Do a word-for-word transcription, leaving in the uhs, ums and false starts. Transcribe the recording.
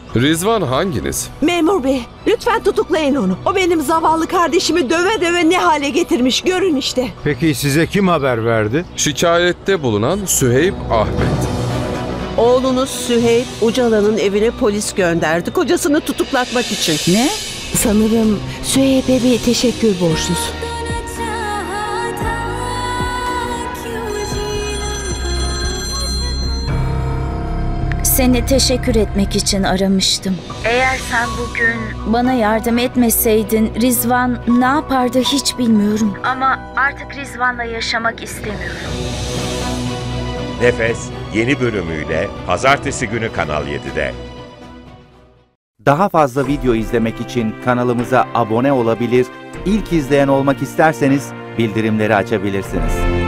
Rizvan hanginiz? Memur bey, lütfen tutuklayın onu. O benim zavallı kardeşimi döve döve ne hale getirmiş, görün işte. Peki size kim haber verdi? Şikayette bulunan Süheyb Ahmet. Oğlunuz Süheyb Ucala'nın evine polis gönderdi kocasını tutuklatmak için. Ne? Sanırım Süheyb'e bir teşekkür borçlusun. Seni teşekkür etmek için aramıştım. Eğer sen bugün bana yardım etmeseydin Rizvan ne yapardı hiç bilmiyorum. Ama artık Rizvan'la yaşamak istemiyorum. Nefes yeni bölümüyle Pazartesi günü Kanal yedide. Daha fazla video izlemek için kanalımıza abone olabilir, ilk izleyen olmak isterseniz bildirimleri açabilirsiniz.